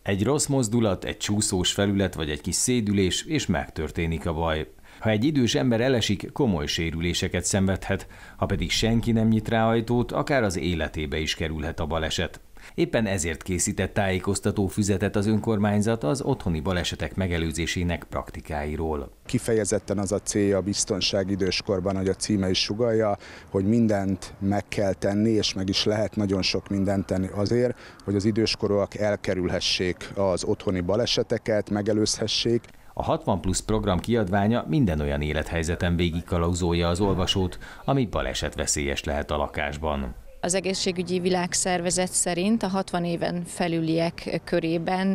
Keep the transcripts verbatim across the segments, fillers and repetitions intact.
Egy rossz mozdulat, egy csúszós felület vagy egy kis szédülés, és megtörténik a baj. Ha egy idős ember elesik, komoly sérüléseket szenvedhet, ha pedig senki nem nyit rá ajtót, akár az életébe is kerülhet a baleset. Éppen ezért készített tájékoztató füzetet az önkormányzat az otthoni balesetek megelőzésének praktikáiról. Kifejezetten az a célja a biztonság időskorban, hogy a címe is sugallja, hogy mindent meg kell tenni, és meg is lehet nagyon sok mindent tenni azért, hogy az időskorúak elkerülhessék az otthoni baleseteket, megelőzhessék. A hatvan plusz program kiadványa minden olyan élethelyzeten végigkalauzolja az olvasót, ami balesetveszélyes lehet a lakásban. Az Egészségügyi Világszervezet szerint a hatvan éven felüliek körében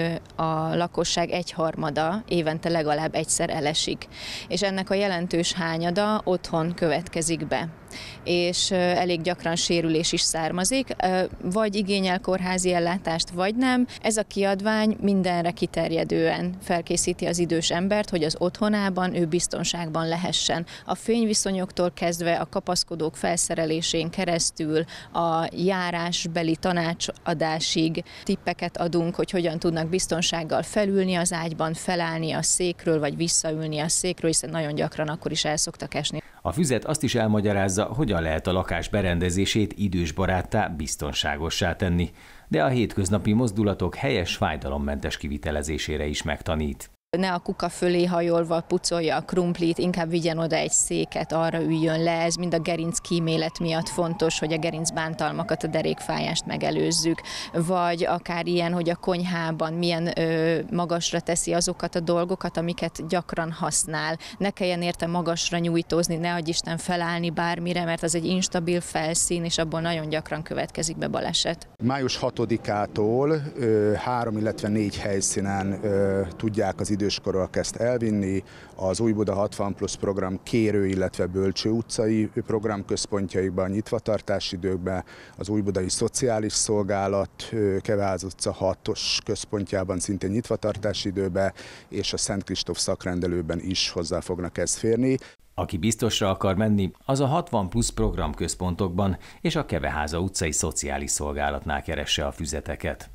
a lakosság egyharmada évente legalább egyszer elesik, és ennek a jelentős hányada otthon következik be, és elég gyakran sérülés is származik, vagy igényel kórházi ellátást, vagy nem. Ez a kiadvány mindenre kiterjedően felkészíti az idős embert, hogy az otthonában ő biztonságban lehessen. A fényviszonyoktól kezdve a kapaszkodók felszerelésén keresztül a járásbeli tanácsadásig tippeket adunk, hogy hogyan tudnak biztonsággal felülni az ágyban, felállni a székről, vagy visszaülni a székről, hiszen nagyon gyakran akkor is el szoktak esni. A füzet azt is elmagyarázza, hogyan lehet a lakás berendezését idősbaráttá, biztonságossá tenni, de a hétköznapi mozdulatok helyes, fájdalommentes kivitelezésére is megtanít. Ne a kuka fölé hajolva pucolja a krumplit, inkább vigyen oda egy széket, arra üljön le. Ez mind a gerinc kímélet miatt fontos, hogy a gerinc bántalmakat, a derékfájást megelőzzük. Vagy akár ilyen, hogy a konyhában milyen ö, magasra teszi azokat a dolgokat, amiket gyakran használ. Ne kelljen érte magasra nyújtózni, ne adj Isten felállni bármire, mert az egy instabil felszín, és abból nagyon gyakran következik be baleset. május hatodikától ö, három, illetve négy helyszínen ö, tudják az időskorúak ezt elvinni. Az Újbuda hatvan plusz program Kérő, illetve Bölcső utcai programközpontjaikban, nyitvatartási időkben, az Újbudai Szociális Szolgálat Keveház utca hatos központjában szintén nyitvatartási időben, és a Szent Kristóf szakrendelőben is hozzá fognak ezt férni. Aki biztosra akar menni, az a hatvan plusz programközpontokban és a Keveháza utcai Szociális Szolgálatnál keresse a füzeteket.